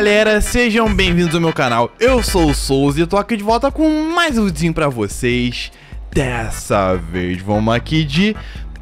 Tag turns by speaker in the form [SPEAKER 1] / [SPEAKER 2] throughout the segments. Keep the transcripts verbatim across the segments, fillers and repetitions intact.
[SPEAKER 1] galera, sejam bem-vindos ao meu canal. Eu sou o Souza e eu tô aqui de volta com mais um vídeo pra vocês. Dessa vez vamos aqui de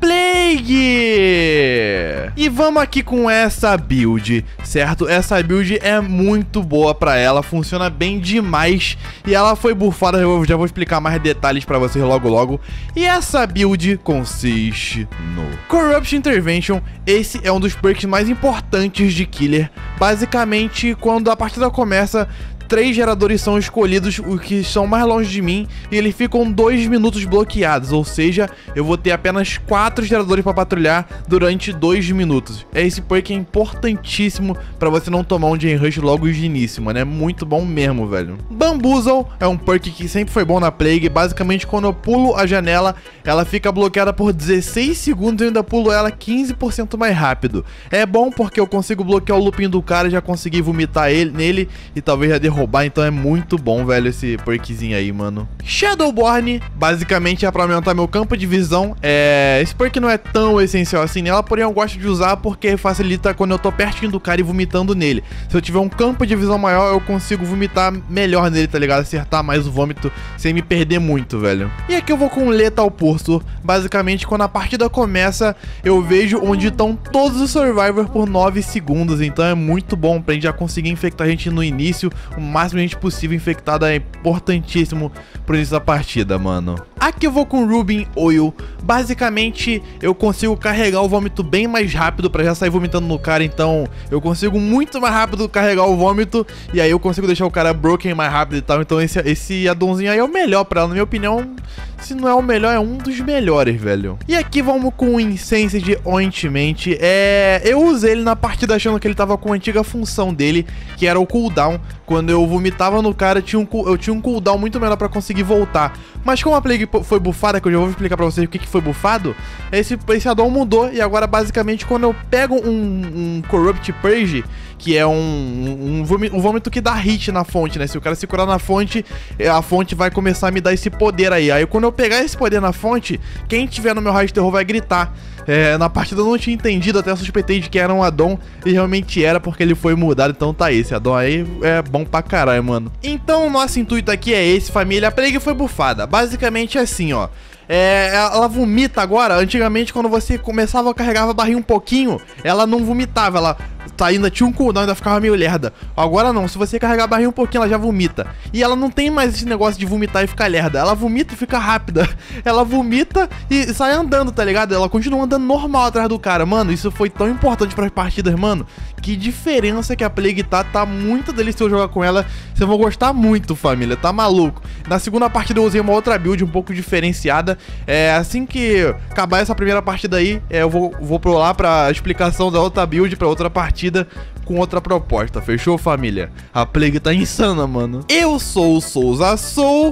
[SPEAKER 1] Plague! E vamos aqui com essa build, certo? Essa build é muito boa pra ela, funciona bem demais. E ela foi buffada, eu já vou explicar mais detalhes pra vocês logo logo. E essa build consiste no Corrupt Intervention. Esse é um dos perks mais importantes de Killer. Basicamente, quando a partida começa, três geradores são escolhidos, os que estão mais longe de mim, e eles ficam dois minutos bloqueados, ou seja, eu vou ter apenas quatro geradores para patrulhar durante dois minutos. Esse perk é importantíssimo para você não tomar um Gen Rush logo de início, mano, é muito bom mesmo, velho. Bamboozle é um perk que sempre foi bom na Plague. Basicamente, quando eu pulo a janela, ela fica bloqueada por dezesseis segundos e eu ainda pulo ela quinze por cento mais rápido. É bom porque eu consigo bloquear o looping do cara, já consegui vomitar ele, nele e talvez já derrubar roubar, então é muito bom, velho, esse perkzinho aí, mano. Shadowborn, basicamente é pra aumentar meu campo de visão. É... Esse perk não é tão essencial assim nela, porém eu gosto de usar porque facilita quando eu tô pertinho do cara e vomitando nele. Se eu tiver um campo de visão maior, eu consigo vomitar melhor nele, tá ligado? Acertar mais o vômito sem me perder muito, velho. E aqui eu vou com Lethal Pursuit. Basicamente, quando a partida começa, eu vejo onde estão todos os Survivors por nove segundos, então é muito bom pra gente já conseguir infectar a gente no início. O máximo de gente possível infectada é importantíssimo pro início da partida, mano. Aqui eu vou com Ruby Oil. Basicamente, eu consigo carregar o vômito bem mais rápido pra já sair vomitando no cara, então eu consigo muito mais rápido carregar o vômito e aí eu consigo deixar o cara broken mais rápido e tal. Então esse, esse addonzinho aí é o melhor pra ela, na minha opinião. Se não é o melhor, é um dos melhores, velho. E aqui vamos com o Incensed Ointment. É... Eu usei ele na partida achando que ele tava com a antiga função dele, que era o cooldown. Quando eu vomitava no cara, tinha um, eu tinha um cooldown muito menor pra conseguir voltar. Mas como a Plague foi buffada, que eu já vou explicar pra vocês o que, que foi buffado, esse, esse addon mudou. E agora, basicamente, quando eu pego um, um Corrupt Purge, que é um, um, um vômito que dá hit na fonte, né? Se o cara se curar na fonte, a fonte vai começar a me dar esse poder aí. Aí quando eu pegar esse poder na fonte, quem tiver no meu raio de terror vai gritar. É, na partida eu não tinha entendido, até suspeitei de que era um addon, e realmente era porque ele foi mudado, então tá aí, esse addon aí é bom pra caralho, mano. Então o nosso intuito aqui é esse, família. A Plague foi buffada, basicamente é assim, ó. É, ela vomita agora. Antigamente, quando você começava a carregar a barrinha um pouquinho, ela não vomitava, ela tá, ainda tinha um cooldown, ainda ficava meio lerda. Agora não, se você carregar a barrinha um pouquinho, ela já vomita. E ela não tem mais esse negócio de vomitar e ficar lerda. Ela vomita e fica rápida. Ela vomita e sai andando, tá ligado? Ela continua andando normal atrás do cara. Mano, isso foi tão importante pras partidas, mano. Que diferença que a Plague tá. Tá muito delicioso jogar com ela. Vocês vão gostar muito, família. Tá maluco. Na segunda partida eu usei uma outra build um pouco diferenciada. É, assim que acabar essa primeira partida aí, é, eu vou, vou pro lá pra explicação da outra build, pra outra partida com outra proposta, fechou, família? A Plague tá insana, mano. Eu sou o Souza Soul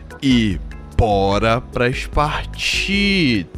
[SPEAKER 1] e bora pras partidas.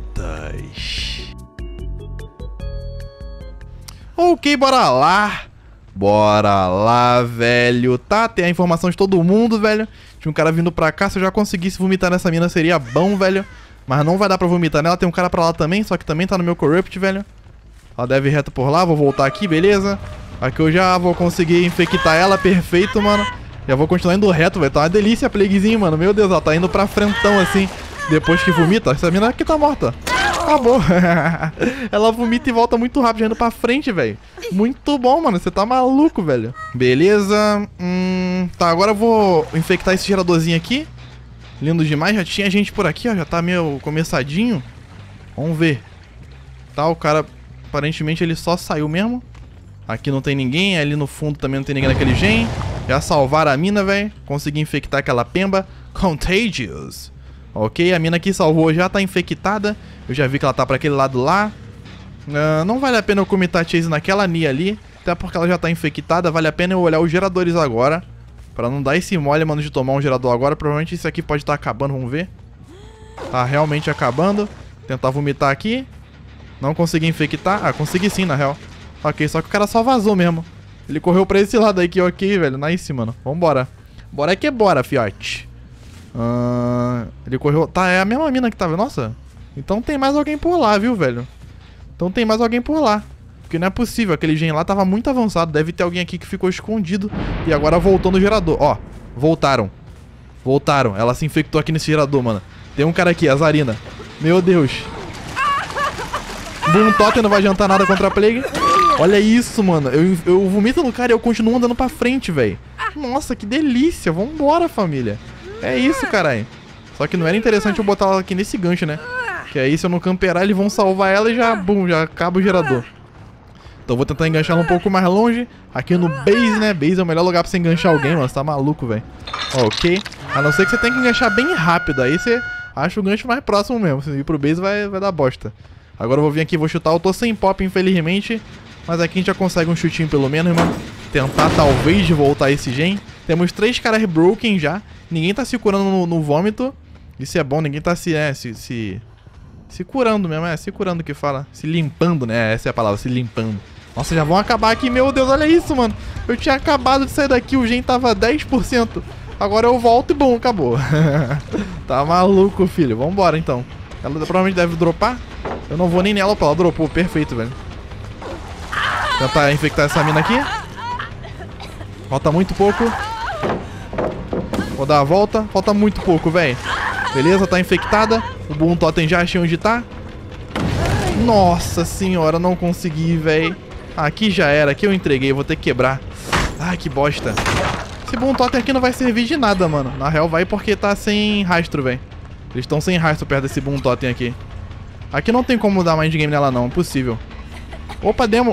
[SPEAKER 1] Ok, bora lá. Bora lá, velho. Tá, tem a informação de todo mundo, velho. Tinha um cara vindo pra cá, se eu já conseguisse vomitar nessa mina seria bom, velho. Mas não vai dar pra vomitar nela, tem um cara pra lá também, só que também tá no meu Corrupt, velho. Ela deve ir reto por lá, vou voltar aqui, beleza. Aqui eu já vou conseguir infectar ela, perfeito, mano. Já vou continuar indo reto, velho, tá uma delícia a Plaguezinho, mano. Meu Deus, ela tá indo pra frentão, assim, depois que vomita. Essa mina aqui tá morta. Acabou. Ela vomita e volta muito rápido, já indo pra frente, velho. Muito bom, mano, você tá maluco, velho. Beleza. Hum, tá, agora eu vou infectar esse geradorzinho aqui. Lindo demais, já tinha gente por aqui, ó, já tá meio começadinho. Vamos ver. Tá, o cara, aparentemente ele só saiu mesmo. Aqui não tem ninguém, ali no fundo também não tem ninguém naquele gen. Já salvaram a mina, velho. Consegui infectar aquela pemba. Contagious. Ok, a mina aqui salvou, já tá infectada. Eu já vi que ela tá pra aquele lado lá. uh, Não vale a pena eu comitar chase naquela Nia ali, até porque ela já tá infectada. Vale a pena eu olhar os geradores agora, pra não dar esse mole, mano, de tomar um gerador agora. Provavelmente isso aqui pode estar acabando, vamos ver. Tá realmente acabando. Tentar vomitar aqui. Não consegui infectar. Ah, consegui sim, na real. Ok, só que o cara só vazou mesmo. Ele correu pra esse lado aqui, ok, velho. Nice, mano. Vambora. Bora que bora, fiote. Uh, ele correu... Tá, é a mesma mina que tava... Nossa. Então tem mais alguém por lá, viu, velho? Então tem mais alguém por lá. Porque não é possível, aquele gen lá tava muito avançado. Deve ter alguém aqui que ficou escondido. E agora voltou no gerador. Ó, voltaram. Voltaram. Ela se infectou aqui nesse gerador, mano. Tem um cara aqui, a Zarina. Meu Deus. Boom Totem não vai adiantar nada contra a Plague. Olha isso, mano. Eu, eu vomito no cara e eu continuo andando pra frente, velho. Nossa, que delícia. Vambora, família. É isso, caralho. Só que não era interessante eu botar ela aqui nesse gancho, né? Que aí se eu não camperar, eles vão salvar ela e já, bum, já acaba o gerador. Então eu vou tentar enganchar ela um pouco mais longe. Aqui no base, né? Base é o melhor lugar pra você enganchar alguém, mano. Você tá maluco, velho. Ok. A não ser que você tenha que enganchar bem rápido. Aí você acha o gancho mais próximo mesmo. Se ir pro base vai, vai dar bosta. Agora eu vou vir aqui e vou chutar. Eu tô sem pop, infelizmente. Mas aqui a gente já consegue um chutinho pelo menos, mano. Tentar talvez voltar esse gen. Temos três caras broken já. Ninguém tá se curando no, no vômito. Isso é bom, ninguém tá se, é, se, se... Se curando mesmo, é, se curando que fala. Se limpando, né? Essa é a palavra, se limpando. Nossa, já vão acabar aqui, meu Deus, olha isso, mano. Eu tinha acabado de sair daqui, o gen tava dez por cento. Agora eu volto e bom, acabou. Tá maluco, filho. Vambora, então. Ela provavelmente deve dropar. Eu não vou nem nela, opa, ela dropou, perfeito, velho. Tentar infectar essa mina aqui. Falta muito pouco. Vou dar a volta. Falta muito pouco, velho. Beleza, tá infectada. O Boom Totem já achei onde tá. Nossa senhora, não consegui, velho. Aqui já era, aqui eu entreguei, vou ter que quebrar. Ai, que bosta. Esse Boom Totem aqui não vai servir de nada, mano. Na real vai porque tá sem rastro, velho. Eles estão sem rastro perto desse Boom Totem aqui. Aqui não tem como dar mind game nela não, impossível. Opa, demo.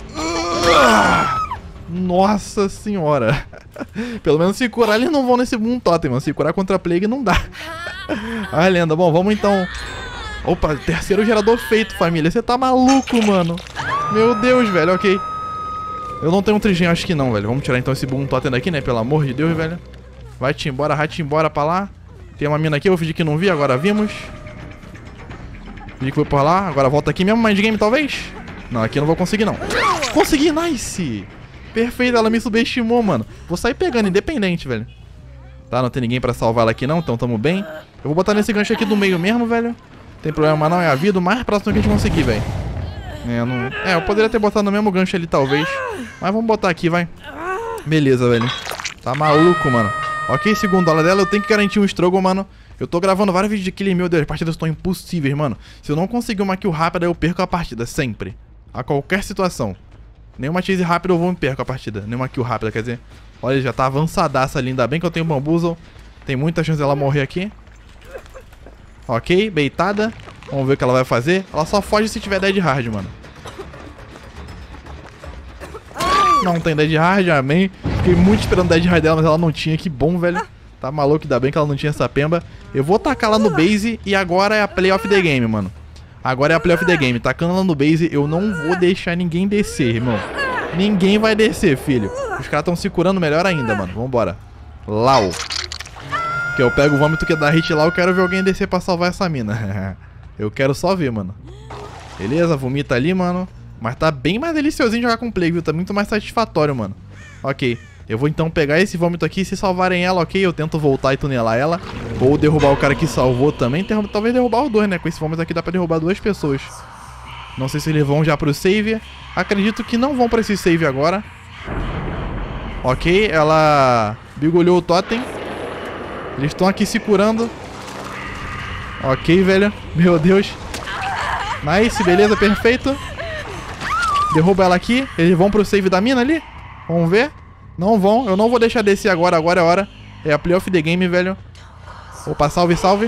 [SPEAKER 1] Nossa senhora. Pelo menos se curar eles não vão nesse Boom Totem, mano. Se curar contra a Plague não dá. Ai, lenda. Bom, vamos então. Opa, terceiro gerador feito, família. Você tá maluco, mano. Meu Deus, velho, ok. Eu não tenho um trigem, acho que não, velho. Vamos tirar então esse Boom Totem daqui, né? Pelo amor de Deus, velho. Vai-te embora, vai-te embora pra lá. Tem uma mina aqui, eu vou fingir que não vi, agora vimos. Fingir que foi por lá, agora volta aqui mesmo, mind game talvez. Não, aqui eu não vou conseguir não. Consegui, nice. Perfeito, ela me subestimou, mano. Vou sair pegando, independente, velho. Tá, não tem ninguém pra salvar ela aqui não, então tamo bem. Eu vou botar nesse gancho aqui do meio mesmo, velho. Tem problema não, é a vida, o mais próximo que a gente conseguir, velho. É, não... é, eu poderia ter botado no mesmo gancho ali, talvez. Mas vamos botar aqui, vai. Beleza, velho. Tá maluco, mano. Ok, segundo dólar dela, eu tenho que garantir um struggle, mano. Eu tô gravando vários vídeos de kill, meu Deus, as partidas estão impossíveis, mano. Se eu não conseguir uma kill rápida, eu perco a partida, sempre. A qualquer situação. Nenhuma chase rápida eu vou me perco a partida. Nenhuma kill rápida, quer dizer. Olha, já tá avançadaça ali, ainda bem que eu tenho bamboozle. Tem muita chance dela morrer aqui. Ok, beitada. Vamos ver o que ela vai fazer. Ela só foge se tiver dead hard, mano. Não tem dead hard, amém. Fiquei muito esperando dead hard dela, mas ela não tinha. Que bom, velho. Tá maluco, ainda bem que ela não tinha essa pemba. Eu vou tacar lá no base e agora é a play of the game, mano. Agora é a play of the game. Tacando lá no base, eu não vou deixar ninguém descer, irmão. Ninguém vai descer, filho. Os caras estão se curando melhor ainda, mano. Vambora. Lau. Que eu pego o vômito que dá hit lá, eu quero ver alguém descer pra salvar essa mina. Eu quero só ver, mano. Beleza, vomita ali, mano. Mas tá bem mais deliciosinho jogar com Plague, viu? Tá muito mais satisfatório, mano. Ok. Eu vou então pegar esse vômito aqui. Se salvarem ela, ok. Eu tento voltar e tunelar ela. Ou derrubar o cara que salvou também. Talvez derrubar os dois, né? Com esse vômito aqui dá pra derrubar duas pessoas. Não sei se eles vão já pro save. Acredito que não vão pra esse save agora. Ok, ela bigolhou o totem. Eles estão aqui se curando. Ok, velho. Meu Deus. Nice, beleza, perfeito. Derruba ela aqui. Eles vão pro save da mina ali. Vamos ver. Não vão. Eu não vou deixar descer agora. Agora é a hora. É a play of the game, velho. Opa, salve, salve.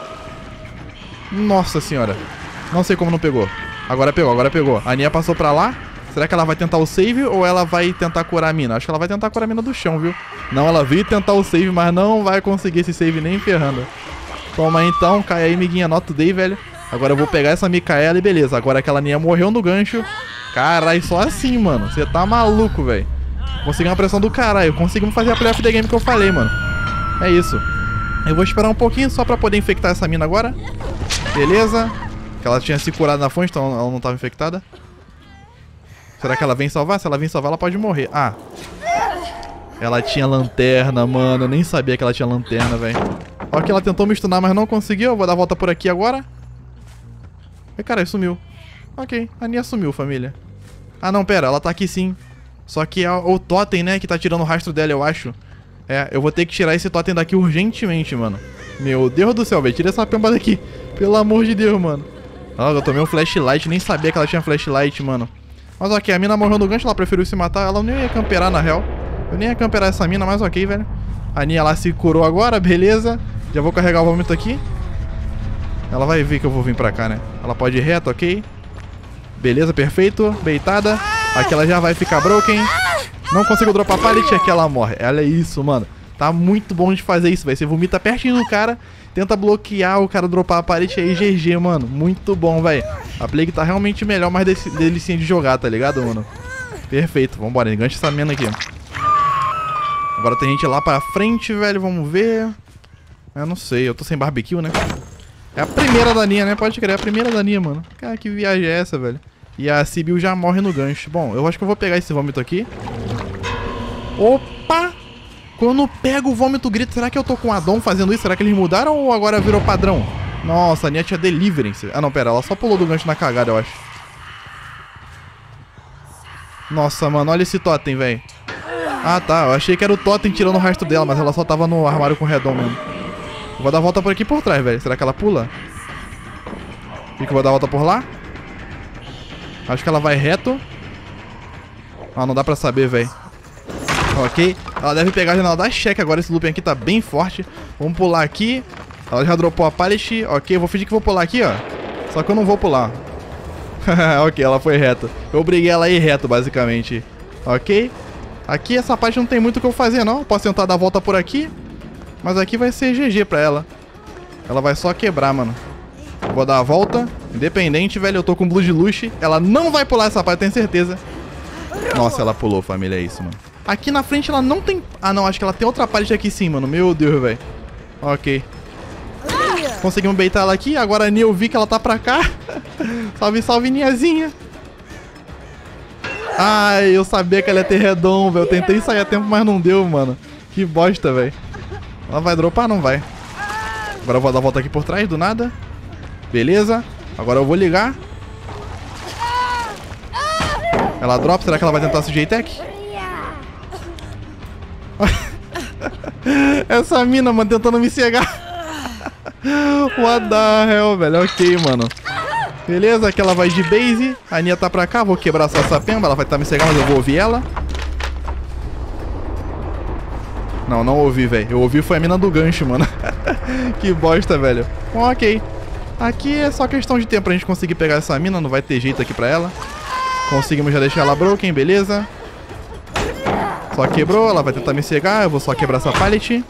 [SPEAKER 1] Nossa senhora. Não sei como não pegou. Agora pegou, agora pegou. A Nia passou pra lá. Será que ela vai tentar o save ou ela vai tentar curar a mina? Acho que ela vai tentar curar a mina do chão, viu? Não, ela veio tentar o save, mas não vai conseguir esse save nem ferrando. Toma aí então, cai aí, miguinha, not today, velho. Agora eu vou pegar essa Micaela e beleza. Agora aquela Nia morreu no gancho. Caralho, só assim, mano. Você tá maluco, velho. Consegui uma pressão do caralho. Conseguimos fazer a play of the game que eu falei, mano. É isso. Eu vou esperar um pouquinho só pra poder infectar essa mina agora. Beleza. Que ela tinha se curado na fonte, então ela não tava infectada. Será que ela vem salvar? Se ela vem salvar, ela pode morrer. Ah. Ela tinha lanterna, mano. Eu nem sabia que ela tinha lanterna, velho. Ok, ela tentou me stunar, mas não conseguiu. Eu vou dar a volta por aqui agora. E, caralho, sumiu. Ok, a Nia sumiu, família. Ah, não, pera, ela tá aqui sim. Só que é o totem, né, que tá tirando o rastro dela, eu acho. É, eu vou ter que tirar esse totem daqui urgentemente, mano. Meu Deus do céu, velho. Tira essa pemba daqui. Pelo amor de Deus, mano. Ah, eu tomei um flashlight. Nem sabia que ela tinha flashlight, mano. Mas ok, a mina morreu no gancho. Ela preferiu se matar. Ela nem ia camperar, na real. Eu nem ia camperar essa mina, mas ok, velho. A Nia lá se curou agora, beleza. Já vou carregar o vômito aqui. Ela vai ver que eu vou vir pra cá, né? Ela pode ir reto, ok. Beleza, perfeito. Beitada. Aqui ela já vai ficar broken. Não consigo dropar pallet, aqui ela morre. Olha isso, mano. Tá muito bom de fazer isso, velho. Você vomita pertinho do cara, tenta bloquear o cara dropar a pallet aí, G G, mano. Muito bom, velho. A Plague tá realmente melhor, mais delicinha de jogar, tá ligado, mano? Perfeito. Vambora, engancha essa mina aqui. Agora tem gente lá pra frente, velho. Vamos ver. Eu não sei, eu tô sem barbecue, né? É a primeira da Nia, né? Pode crer, é a primeira da Nia, mano. Cara, que viagem é essa, velho? E a Sibyl já morre no gancho. Bom, eu acho que eu vou pegar esse vômito aqui. Opa! Quando eu pego o vômito grito, será que eu tô com o Addon fazendo isso? Será que eles mudaram ou agora virou padrão? Nossa, a Nia tinha Deliverance. Ah, não, pera, ela só pulou do gancho na cagada, eu acho. Nossa, mano, olha esse totem, velho. Ah, tá, eu achei que era o totem tirando o rastro dela, mas ela só tava no armário com o redom mesmo. Eu vou dar a volta por aqui por trás, velho. Será que ela pula? E que eu vou dar a volta por lá? Acho que ela vai reto. Ah, não dá pra saber, velho. Ok. Ela deve pegar a janela da check agora. Esse looping aqui tá bem forte. Vamos pular aqui. Ela já dropou a pallet. Ok, eu vou fingir que vou pular aqui, ó. Só que eu não vou pular. Ok, ela foi reta. Eu obriguei ela a ir reto, basicamente. Ok. Aqui essa parte não tem muito o que eu fazer, não. Eu posso tentar dar a volta por aqui. Mas aqui vai ser G G pra ela. Ela vai só quebrar, mano. Eu vou dar a volta. Independente, velho. Eu tô com Blue de Luxe. Ela não vai pular essa parte, tenho certeza. Nossa, ela pulou, família. É isso, mano. Aqui na frente ela não tem... Ah, não. Acho que ela tem outra pallet aqui sim, mano. Meu Deus, velho. Ok. Conseguimos beitar ela aqui. Agora a Nia, eu vi que ela tá pra cá. Salve, salve, Niazinha. Ai, eu sabia que ela ia ter redom, velho. Eu tentei sair a tempo, mas não deu, mano. Que bosta, velho. Ela vai dropar? Não vai. Agora eu vou dar a volta aqui por trás, do nada. Beleza. Agora eu vou ligar. Ela dropa. Será que ela vai tentar C J Tech? Essa mina, mano, tentando me cegar. What the hell, velho. Ok, mano. Beleza, aqui ela vai de base. A Nia tá pra cá, vou quebrar só essa pemba. Ela vai tentar me cegar, mas eu vou ouvir ela. Não, não ouvi, velho. Eu ouvi foi a mina do gancho, mano. Que bosta, velho. Bom, ok. Aqui é só questão de tempo pra gente conseguir pegar essa mina. Não vai ter jeito aqui pra ela. Conseguimos já deixar ela broken, beleza. Só quebrou, ela vai tentar me cegar. Eu vou só quebrar essa pallet.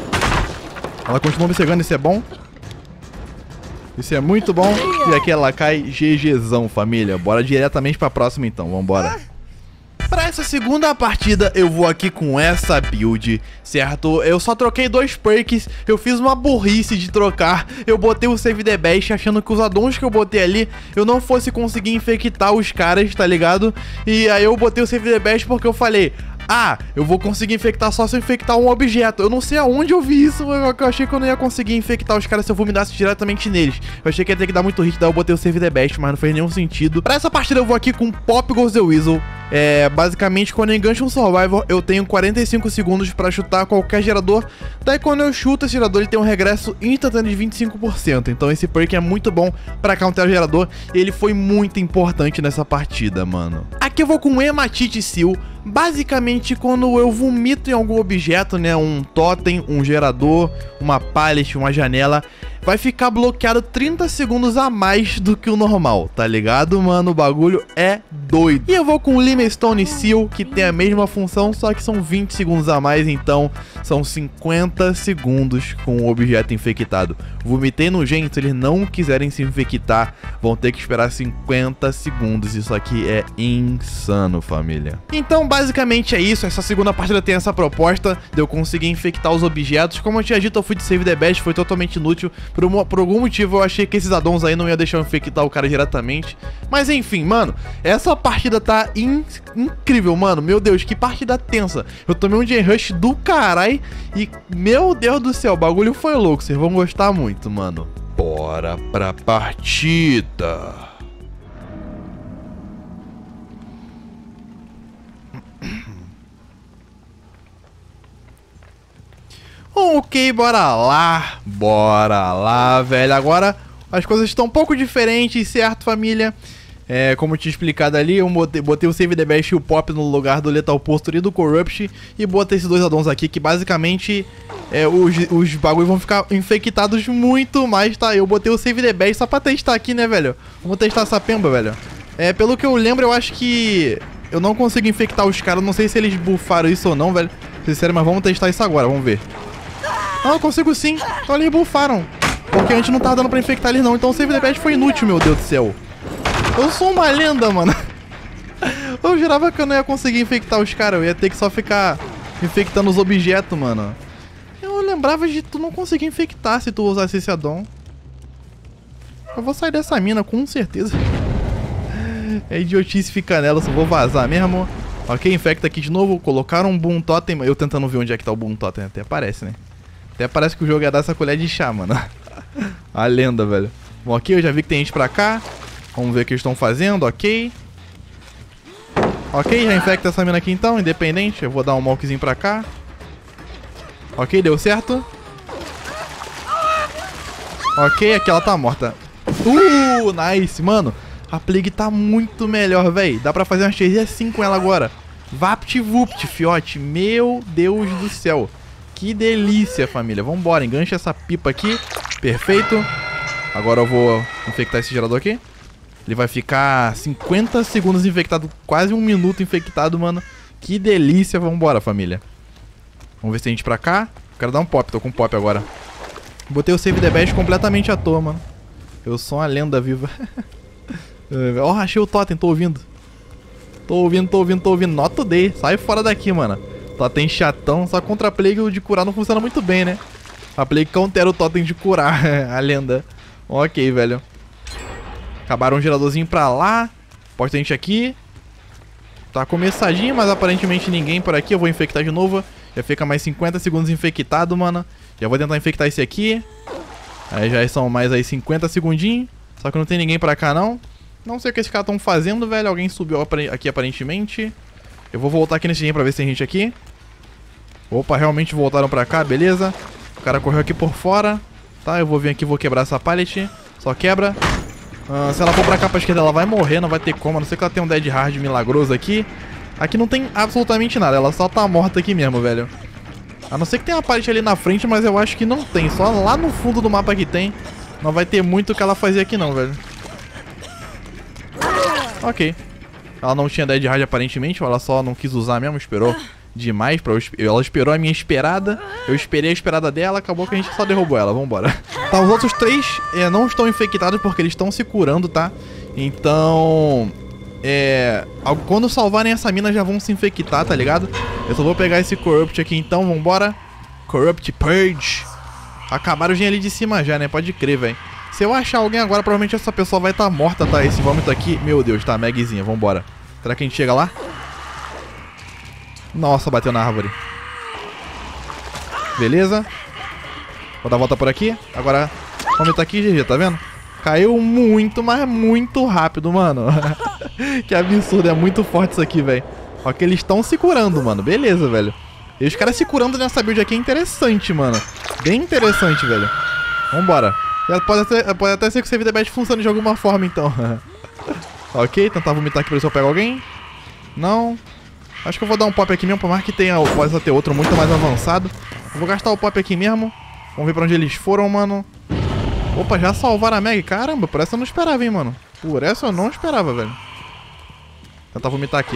[SPEAKER 1] Ela continua me cegando, isso é bom. Isso é muito bom. E aqui ela cai GGzão, família. Bora diretamente pra próxima então, vambora. Pra essa segunda partida eu vou aqui com essa build, certo? Eu só troquei dois perks, eu fiz uma burrice de trocar. Eu botei o Save the Best achando que os addons que eu botei ali eu não fosse conseguir infectar os caras, tá ligado? E aí eu botei o Save the Best porque eu falei... Ah, eu vou conseguir infectar só se eu infectar um objeto. Eu não sei aonde eu vi isso, eu achei que eu não ia conseguir infectar os caras se eu vomidasse diretamente neles. Eu achei que ia ter que dar muito hit, daí eu botei o Save the Best, mas não fez nenhum sentido. Pra essa partida eu vou aqui com Pop Goes the Weasel. É, basicamente, quando eu engancho um Survivor, eu tenho quarenta e cinco segundos pra chutar qualquer gerador. Daí quando eu chuto esse gerador, ele tem um regresso instantâneo de vinte e cinco por cento. Então esse perk é muito bom pra counter o gerador. E ele foi muito importante nessa partida, mano. Aqui eu vou com Hematite Seal. Basicamente, quando eu vomito em algum objeto, né, um totem, um gerador, uma pallet, uma janela, vai ficar bloqueado trinta segundos a mais do que o normal, tá ligado, mano? O bagulho é doido. E eu vou com o Limestone Seal, que tem a mesma função, só que são vinte segundos a mais, então são cinquenta segundos com o objeto infectado. Vomitei no gen, se eles não quiserem se infectar, vão ter que esperar cinquenta segundos. Isso aqui é insano, família. Então, basicamente é isso. Essa segunda partida tem essa proposta de eu conseguir infectar os objetos. Como eu tinha dito, eu fui de Save the Best, foi totalmente inútil. Por, uma, por algum motivo eu achei que esses addons aí não iam deixar eu infectar o cara diretamente. Mas enfim, mano, essa partida tá in, incrível, mano. Meu Deus, que partida tensa. Eu tomei um Gen Rush do carai e, meu Deus do céu, o bagulho foi louco. Vocês vão gostar muito, mano. Bora pra partida. Ok, bora lá. Bora lá, velho. Agora as coisas estão um pouco diferentes, certo, família? É, como eu tinha explicado ali, eu botei, botei o Save the Best e o Pop no lugar do Lethal Posture e do Corrupt. E botei esses dois addons aqui, que basicamente é, os, os bagulhos vão ficar infectados muito mais, tá? Eu botei o Save the Best só pra testar aqui, né, velho? Vamos testar essa pemba, velho. É, pelo que eu lembro, eu acho que eu não consigo infectar os caras. Não sei se eles buffaram isso ou não, velho. Sincero, mas vamos testar isso agora, vamos ver. Ah, eu consigo sim. Então eles buffaram. Porque antes não tava dando pra infectar eles não. Então o Save the Best foi inútil, meu Deus do céu. Eu sou uma lenda, mano. Eu jurava que eu não ia conseguir infectar os caras. Eu ia ter que só ficar infectando os objetos, mano. Eu lembrava de tu não conseguir infectar se tu usasse esse addon. Eu vou sair dessa mina, com certeza. É idiotice ficar nela, só vou vazar mesmo. Ok, infecta aqui de novo. Colocaram um Boom Totem. Eu tentando ver onde é que tá o Boom Totem. Até parece, né? Até parece que o jogo ia dar essa colher de chá, mano. A lenda, velho. Bom, aqui eu já vi que tem gente pra cá. Vamos ver o que eles estão fazendo, ok. Ok, já infecta essa mina aqui então, independente. Eu vou dar um mockzinho pra cá. Ok, deu certo. Ok, aqui ela tá morta. Uh, nice, mano. A Plague tá muito melhor, velho. Dá pra fazer uma chase assim com ela agora. Vapt-vupt, fiote. Meu Deus do céu. Que delícia, família. Vambora, engancha essa pipa aqui. Perfeito. Agora eu vou infectar esse gerador aqui. Ele vai ficar cinquenta segundos infectado. Quase um minuto infectado, mano. Que delícia. Vambora, família. Vamos ver se tem gente pra cá. Quero dar um pop. Tô com pop agora. Botei o Save the Best completamente à toa, mano. Eu sou uma lenda viva. Ó, oh, achei o totem. Tô ouvindo. Tô ouvindo, tô ouvindo, tô ouvindo. Nota D. Sai fora daqui, mano. Totem chatão. Só contra a Plague o de curar não funciona muito bem, né? A Plague countera o totem de curar. A lenda. Ok, velho. Acabaram um geradorzinho pra lá. Pode ter gente aqui. Tá começadinho, mas aparentemente ninguém por aqui. Eu vou infectar de novo. Já fica mais cinquenta segundos infectado, mano. Já vou tentar infectar esse aqui. Aí já são mais aí cinquenta segundinhos. Só que não tem ninguém pra cá, não. Não sei o que esses caras estão fazendo, velho. Alguém subiu aqui aparentemente. Eu vou voltar aqui nesse game pra ver se tem gente aqui. Opa, realmente voltaram pra cá, beleza. O cara correu aqui por fora. Tá, eu vou vir aqui e vou quebrar essa pallet. Só quebra. Uh, se ela for pra cá pra esquerda, ela vai morrer, não vai ter como. A não ser que ela tenha um dead hard milagroso aqui. Aqui não tem absolutamente nada, ela só tá morta aqui mesmo, velho. A não ser que tenha uma pallet ali na frente, mas eu acho que não tem. Só lá no fundo do mapa que tem. Não vai ter muito o que ela fazer aqui não, velho. Ok. Ela não tinha dead hard aparentemente, ou ela só não quis usar mesmo, esperou demais. Pra eu, ela esperou a minha esperada. Eu esperei a esperada dela, acabou que a gente só derrubou ela, vambora. Tá, os outros três é, não estão infectados porque eles estão se curando, tá? Então... É... Quando salvarem essa mina já vão se infectar, tá ligado? Eu só vou pegar esse Corrupt aqui então, vambora. Corrupt Purge. Acabaram de ali de cima já, né? Pode crer, velho. Se eu achar alguém agora, provavelmente essa pessoa vai estar tá morta, tá? Esse vômito aqui... Meu Deus, tá, Magzinha, vambora. Será que a gente chega lá? Nossa, bateu na árvore. Beleza. Vou dar a volta por aqui. Agora, vômito aqui, G G, tá vendo? Caiu muito, mas muito rápido, mano. Que absurdo, é muito forte isso aqui, velho. Ó que eles estão se curando, mano. Beleza, velho. E os caras se curando nessa build aqui é interessante, mano. Bem interessante, velho. Vambora. Pode até, pode até ser que o Save the Best funcione de alguma forma, então. Ok, tentar vomitar aqui pra ver se eu pego alguém. Não. Acho que eu vou dar um pop aqui mesmo, por mais que tenha, pode ter outro muito mais avançado. Eu vou gastar o pop aqui mesmo. Vamos ver pra onde eles foram, mano. Opa, já salvaram a Meg. Caramba, por essa eu não esperava, hein, mano. Por essa eu não esperava, velho. Tentar vomitar aqui.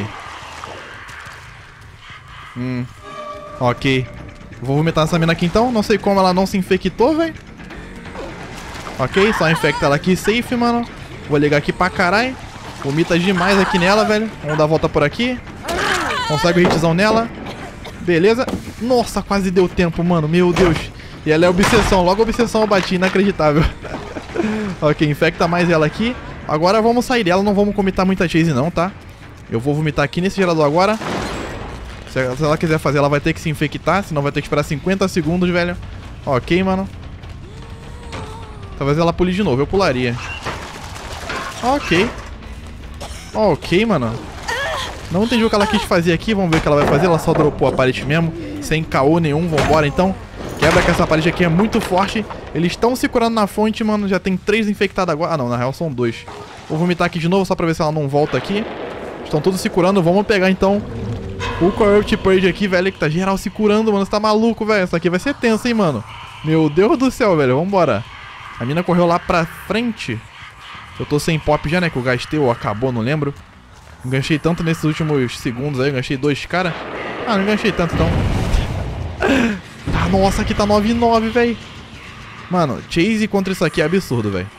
[SPEAKER 1] Hum. Ok. Vou vomitar essa mina aqui então. Não sei como ela não se infectou, velho. Ok, só infecta ela aqui, safe, mano. Vou ligar aqui pra caralho. Vomita demais aqui nela, velho. Vamos dar a volta por aqui. Consegue o hitzão nela. Beleza. Nossa, quase deu tempo, mano. Meu Deus. E ela é obsessão. Logo obsessão eu bati. Inacreditável. Ok, infecta mais ela aqui. Agora vamos sair dela. Não vamos comitar muita chase não, tá? Eu vou vomitar aqui nesse gerador agora. Se ela quiser fazer, ela vai ter que se infectar. Senão vai ter que esperar cinquenta segundos, velho. Ok, mano. Talvez ela pule de novo. Eu pularia. Ok. Ok, mano. Não entendi o que ela quis fazer aqui. Vamos ver o que ela vai fazer. Ela só dropou a pallet mesmo. Sem caô nenhum. Vambora, então. Quebra que essa parede aqui é muito forte. Eles estão se curando na fonte, mano. Já tem três infectados agora. Ah, não. Na real são dois. Vou vomitar aqui de novo só pra ver se ela não volta aqui. Estão todos se curando. Vamos pegar, então, o Corrupt Purge aqui, velho. Que tá geral se curando, mano. Você tá maluco, velho. Isso aqui vai ser tenso, hein, mano. Meu Deus do céu, velho. Vambora. A mina correu lá pra frente. Eu tô sem pop já, né? Que eu gastei ou acabou, não lembro. Enganchei tanto nesses últimos segundos aí. Enganchei dois caras. Ah, não enganchei tanto, então. Ah, nossa, aqui tá nove a nove, velho. Mano, chase contra isso aqui é absurdo, velho.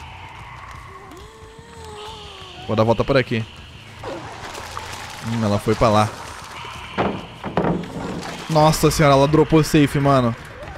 [SPEAKER 1] Vou dar a volta por aqui. Hum, ela foi pra lá. Nossa senhora, ela dropou safe, mano.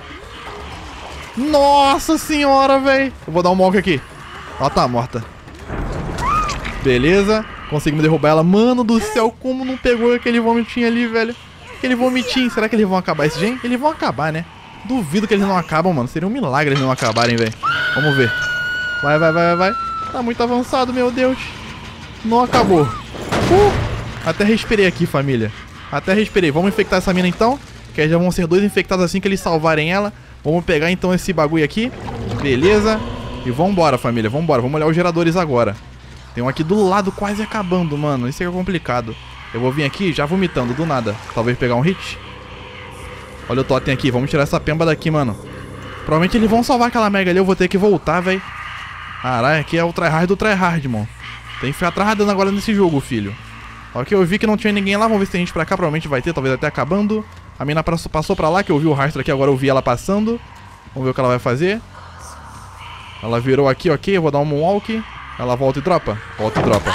[SPEAKER 1] Nossa senhora, velho. Eu vou dar um mock aqui. Ela tá morta. Beleza. Conseguimos derrubar ela. Mano do céu, como não pegou aquele vomitinho ali, velho. Aquele vomitinho. Será que eles vão acabar esse gen? Eles vão acabar, né? Duvido que eles não acabam, mano. Seria um milagre eles não acabarem, velho. Vamos ver. Vai, vai, vai, vai, vai. Tá muito avançado, meu Deus. Não acabou. Uh! Até respirei aqui, família. Até respirei. Vamos infectar essa mina, então. Que aí já vão ser dois infectados assim que eles salvarem ela. Vamos pegar, então, esse bagulho aqui. Beleza. E vambora, família. Vambora. Vamos olhar os geradores agora. Tem um aqui do lado quase acabando, mano. Isso aí é complicado. Eu vou vir aqui já vomitando do nada. Talvez pegar um hit. Olha o totem aqui. Vamos tirar essa pemba daqui, mano. Provavelmente eles vão salvar aquela mega ali. Eu vou ter que voltar, velho. Caralho, aqui é o tryhard do tryhard, mano. Tem que ficar tryhardando agora nesse jogo, filho. Ok, eu vi que não tinha ninguém lá. Vamos ver se tem gente pra cá. Provavelmente vai ter, talvez até acabando. A mina passou pra lá, que eu vi o rastro aqui. Agora eu vi ela passando. Vamos ver o que ela vai fazer. Ela virou aqui, ok. Eu vou dar um moonwalk. Ela volta e dropa? Volta e dropa.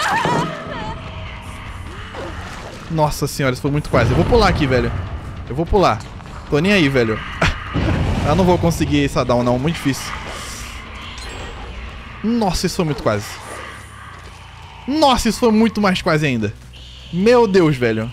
[SPEAKER 1] Nossa senhora, isso foi muito quase. Eu vou pular aqui, velho. Eu vou pular. Tô nem aí, velho. Eu não vou conseguir essa down, não. Muito difícil. Nossa, isso foi muito quase. Nossa, isso foi muito mais quase ainda. Meu Deus, velho.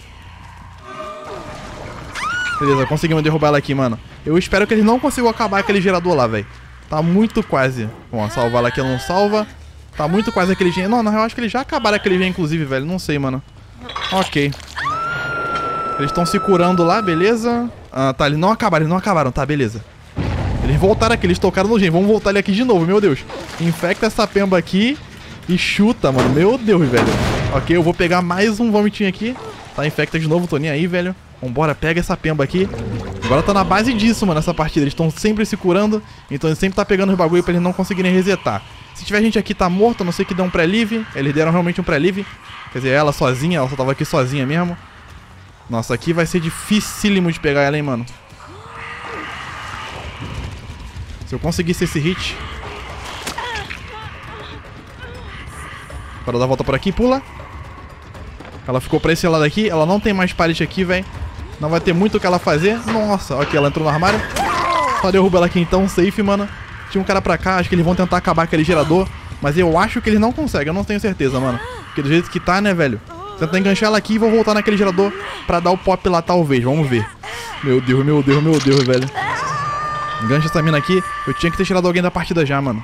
[SPEAKER 1] Beleza, conseguimos derrubar ela aqui, mano. Eu espero que eles não consigam acabar aquele gerador lá, velho. Tá muito quase. Bom, salvar ela aqui ela não salva. Tá muito quase aquele gen. Não, na real, acho que eles já acabaram aquele gen, inclusive, velho. Não sei, mano. Ok. Eles estão se curando lá, beleza. Ah, tá, eles não acabaram, eles não acabaram, tá, beleza. Eles voltaram aqui, eles tocaram no gen. Vamos voltar ele aqui de novo, meu Deus. Infecta essa pemba aqui e chuta, mano. Meu Deus, velho. Ok, eu vou pegar mais um vomitinho aqui. Tá, infecta de novo, tô nem aí, velho. Vambora, pega essa pemba aqui. Agora tá na base disso, mano, essa partida. Eles estão sempre se curando, então eles sempre tá pegando os bagulho pra eles não conseguirem resetar. Se tiver gente aqui tá morta, a não sei que dê um pré-live. Eles deram realmente um pré-live. Quer dizer, ela sozinha, ela só tava aqui sozinha mesmo. Nossa, aqui vai ser dificílimo de pegar ela, hein, mano. Se eu conseguisse esse hit. Para dar a volta por aqui, pula. Ela ficou pra esse lado aqui. Ela não tem mais pallet aqui, velho. Não vai ter muito o que ela fazer. Nossa, ok, ela entrou no armário. Só derruba ela aqui então, safe, mano. Tinha um cara pra cá, acho que eles vão tentar acabar aquele gerador. Mas eu acho que eles não conseguem, eu não tenho certeza, mano. Porque do jeito que tá, né, velho. Tentar enganchar ela aqui e vou voltar naquele gerador pra dar o pop lá, talvez. Vamos ver. Meu Deus, meu Deus, meu Deus, velho. Engancha essa mina aqui. Eu tinha que ter tirado alguém da partida já, mano.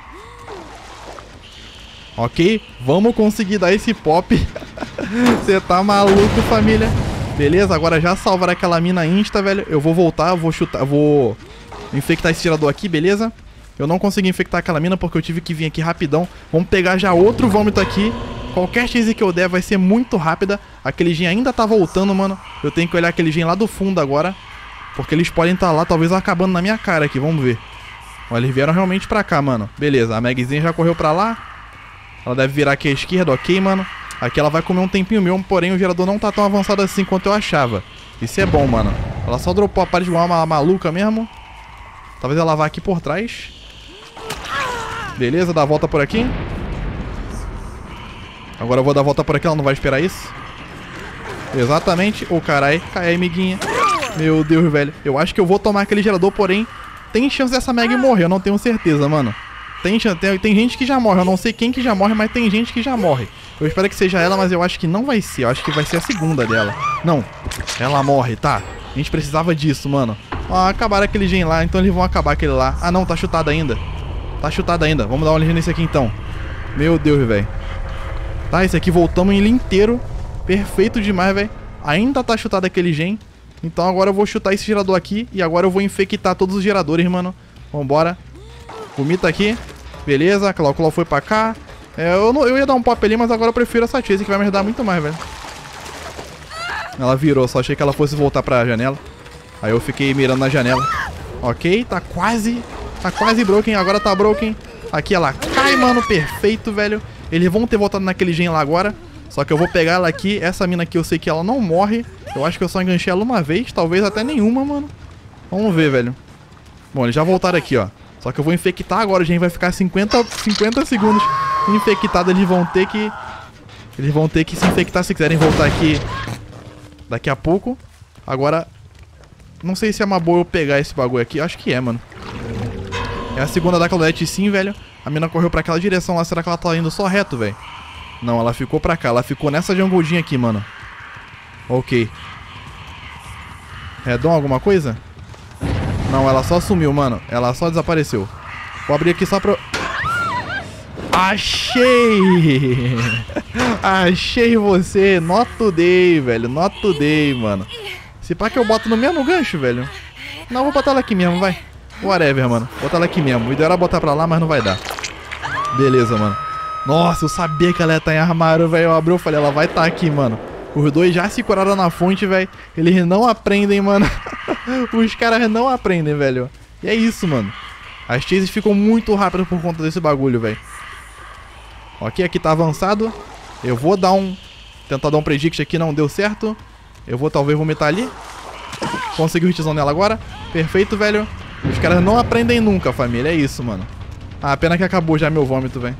[SPEAKER 1] Ok, vamos conseguir dar esse pop. Você tá maluco, família. Beleza, agora já salvar aquela mina insta, velho. Eu vou voltar, vou chutar, vou infectar esse tirador aqui, beleza? Eu não consegui infectar aquela mina porque eu tive que vir aqui rapidão. Vamos pegar já outro vômito aqui. Qualquer chase que eu der vai ser muito rápida. Aquele gen ainda tá voltando, mano. Eu tenho que olhar aquele gen lá do fundo agora. Porque eles podem estar lá, talvez acabando na minha cara aqui, vamos ver. Olha, eles vieram realmente pra cá, mano. Beleza, a Magzinha já correu pra lá. Ela deve virar aqui à esquerda, ok, mano. Aqui ela vai comer um tempinho meu, porém o gerador não tá tão avançado assim quanto eu achava. Isso é bom, mano. Ela só dropou a parte de uma maluca mesmo. Talvez ela vá aqui por trás. Beleza, dá a volta por aqui. Agora eu vou dar a volta por aqui, ela não vai esperar isso. Exatamente. Ô, oh, carai. Cai aí, amiguinha. Meu Deus, velho. Eu acho que eu vou tomar aquele gerador, porém tem chance dessa Meg morrer, eu não tenho certeza, mano. Tem, tem, tem gente que já morre, eu não sei quem que já morre, mas tem gente que já morre. Eu espero que seja ela, mas eu acho que não vai ser. Eu acho que vai ser a segunda dela. Não, ela morre, tá. A gente precisava disso, mano. Ó, acabaram aquele gen lá, então eles vão acabar aquele lá. Ah, não, tá chutado ainda. Tá chutado ainda. Vamos dar uma olhada nesse aqui, então. Meu Deus, velho. Tá, esse aqui voltamos ele inteiro. Perfeito demais, velho. Ainda tá chutado aquele gen. Então agora eu vou chutar esse gerador aqui. E agora eu vou infectar todos os geradores, mano. Vambora. Vomita aqui. Beleza, a Clau foi pra cá. É, eu, não, eu ia dar um pop ali, mas agora eu prefiro essa Chase, que vai me ajudar muito mais, velho. Ela virou, só achei que ela fosse voltar pra janela. Aí eu fiquei mirando na janela. Ok, tá quase... Tá quase broken, agora tá broken. Aqui ela cai, mano, perfeito, velho. Eles vão ter voltado naquele gen lá agora. Só que eu vou pegar ela aqui. Essa mina aqui eu sei que ela não morre. Eu acho que eu só enganchei ela uma vez, talvez até nenhuma, mano. Vamos ver, velho. Bom, eles já voltaram aqui, ó. Só que eu vou infectar agora, o gen vai ficar cinquenta, cinquenta segundos infectado. Eles vão ter que... Eles vão ter que se infectar se quiserem voltar aqui daqui a pouco. Agora... Não sei se é uma boa eu pegar esse bagulho aqui. Acho que é, mano. É a segunda da Claudette, sim, velho. A mina correu pra aquela direção lá. Será que ela tá indo só reto, velho? Não, ela ficou pra cá. Ela ficou nessa jungledinha aqui, mano. Ok. Redon, alguma coisa? Não, ela só sumiu, mano. Ela só desapareceu. Vou abrir aqui só pra... Achei! Achei você. Not today, velho. Not today, mano. Se pá que eu boto no mesmo gancho, velho. Não, vou botar ela aqui mesmo, vai. Whatever, mano. Botar ela aqui mesmo. O ideal era botar pra lá, mas não vai dar. Beleza, mano. Nossa, eu sabia que ela ia estar em armário, velho. Eu abri, eu falei, ela vai estar aqui, mano. Os dois já se curaram na fonte, velho. Eles não aprendem, mano. Os caras não aprendem, velho. E é isso, mano. As chases ficam muito rápidas por conta desse bagulho, velho. Ok, aqui tá avançado. Eu vou dar um... Tentar dar um predict aqui, não deu certo. Eu vou talvez vomitar ali. Consegui o hitzão nela agora. Perfeito, velho. Os caras não aprendem nunca, família. É isso, mano. Ah, pena que acabou já meu vômito, velho.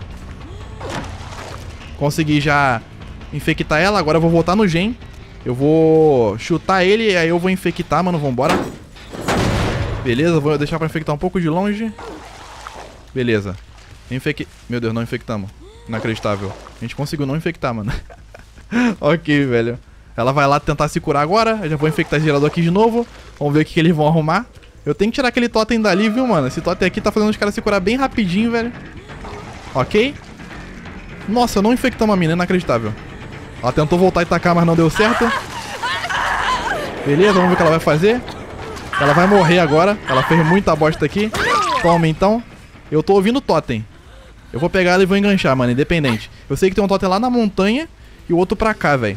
[SPEAKER 1] Consegui já infectar ela. Agora eu vou voltar no gen. Eu vou chutar ele e aí eu vou infectar, mano. Vambora. Beleza, vou deixar pra infectar um pouco de longe. Beleza. Infec... Meu Deus, não infectamos. Inacreditável. A gente conseguiu não infectar, mano. Ok, velho. Ela vai lá tentar se curar agora. Eu já vou infectar esse gerador aqui de novo. Vamos ver o que, que eles vão arrumar. Eu tenho que tirar aquele totem dali, viu, mano? Esse totem aqui tá fazendo os caras se curar bem rapidinho, velho. Ok. Nossa, eu não infectamos a mina, inacreditável. Ela tentou voltar e tacar, mas não deu certo. Beleza, vamos ver o que ela vai fazer. Ela vai morrer agora. Ela fez muita bosta aqui. Toma, então. Eu tô ouvindo o totem. Eu vou pegar ela e vou enganchar, mano, independente. Eu sei que tem um totem lá na montanha e o outro pra cá, velho.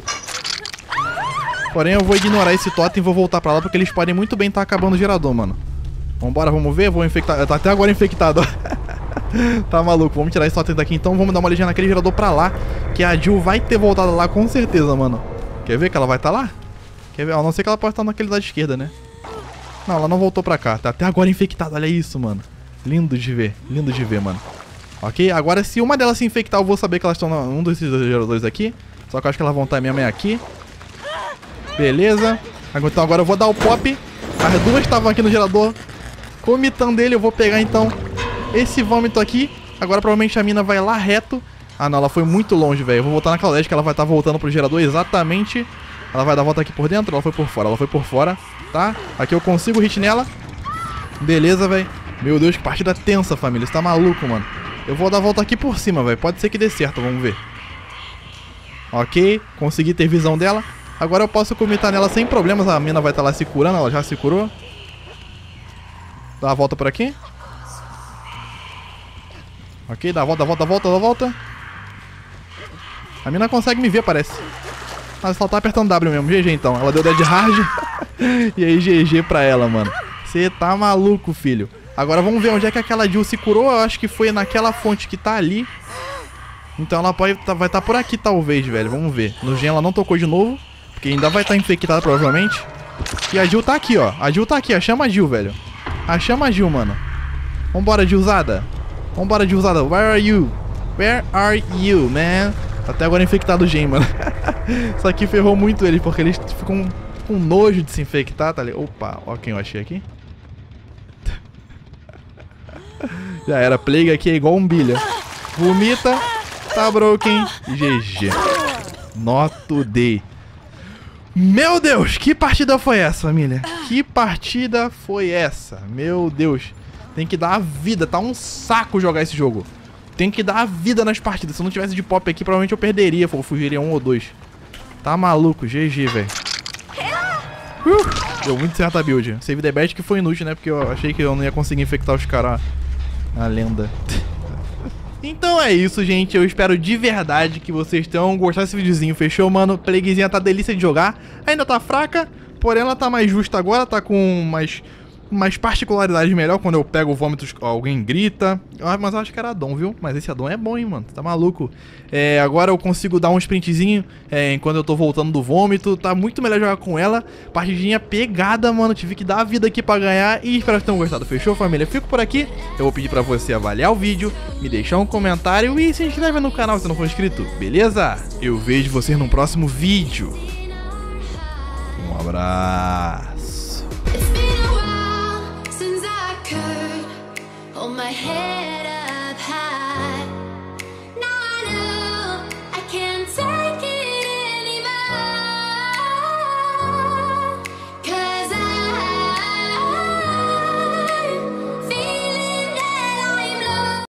[SPEAKER 1] Porém, eu vou ignorar esse totem e vou voltar pra lá, porque eles podem muito bem estar acabando o gerador, mano. Vambora, vamos ver. Vou infectar. Tá até agora infectado, ó. Tá maluco. Vamos tirar esse totem daqui, então. Vamos dar uma olhadinha naquele gerador pra lá, que a Jill vai ter voltado lá com certeza, mano. Quer ver que ela vai estar lá? Quer ver? A não ser que ela pode estar naquele da esquerda, né? Não, ela não voltou pra cá. Tá até agora infectada. Olha isso, mano. Lindo de ver. Lindo de ver, mano. Ok? Agora, se uma delas se infectar, eu vou saber que elas estão num desses geradores aqui. Só que eu acho que elas vão estar mesmo aqui. Beleza. Então agora eu vou dar o pop. As duas estavam aqui no gerador vomitando ele. Eu vou pegar então esse vômito aqui. Agora provavelmente a mina vai lá reto. Ah não, ela foi muito longe, velho. Eu vou voltar na Claudette, que ela vai estar voltando pro gerador exatamente. Ela vai dar a volta aqui por dentro. Ela foi por fora, ela foi por fora. Tá? Aqui eu consigo hit nela. Beleza, velho. Meu Deus, que partida tensa, família. Você tá maluco, mano. Eu vou dar a volta aqui por cima, velho. Pode ser que dê certo, vamos ver. Ok, consegui ter visão dela. Agora eu posso comitar nela sem problemas. A mina vai estar lá se curando, ela já se curou. Dá a volta por aqui. Ok, dá a volta, dá a volta, dá a volta, dá a volta. A mina consegue me ver, parece. Mas só tá apertando W mesmo. G G então. Ela deu dead hard. E aí G G pra ela, mano. Você tá maluco, filho. Agora vamos ver onde é que aquela Jill se curou. Eu acho que foi naquela fonte que tá ali. Então ela pode tá, vai estar tá por aqui talvez, velho. Vamos ver. No gen ela não tocou de novo. Porque ainda vai estar tá infectada provavelmente. E a Jill tá aqui, ó. A Jill tá aqui, ó. Chama a Jill, velho. Ah, chama a Jill, mano. Vambora, Jillzada. Vambora, Jillzada. Where are you? Where are you, man? Até agora infectado o gen, mano. Isso aqui ferrou muito eles, porque eles ficam com nojo de se infectar, tá ali. Opa, ó quem eu achei aqui. Já era. Plague aqui é igual um bilha. Vomita. Tá broken. G G. Not today. Meu Deus, que partida foi essa, família? Que partida foi essa? Meu Deus. Tem que dar a vida. Tá um saco jogar esse jogo. Tem que dar a vida nas partidas. Se eu não tivesse de pop aqui, provavelmente eu perderia. Eu fugiria um ou dois. Tá maluco. G G, velho. Uh, deu muito certo a build. Save the best que foi inútil, né? Porque eu achei que eu não ia conseguir infectar os caras. A lenda. Então é isso, gente. Eu espero de verdade que vocês tenham gostado desse videozinho. Fechou, mano? Plaguezinha tá delícia de jogar. Ainda tá fraca, porém ela tá mais justa agora. Tá com mais... umas particularidades melhor. Quando eu pego vômitos, alguém grita. Ah, mas eu acho que era Adon, viu? Mas esse Adon é bom, hein, mano. Tá maluco. É, agora eu consigo dar um sprintzinho é, enquanto eu tô voltando do vômito. Tá muito melhor jogar com ela. Partidinha pegada, mano. Tive que dar a vida aqui pra ganhar. E espero que tenham gostado. Fechou, família? Fico por aqui. Eu vou pedir pra você avaliar o vídeo, me deixar um comentário e se inscreve no canal se não for inscrito. Beleza? Eu vejo vocês no próximo vídeo. Um abraço.
[SPEAKER 2] Hold my head up high.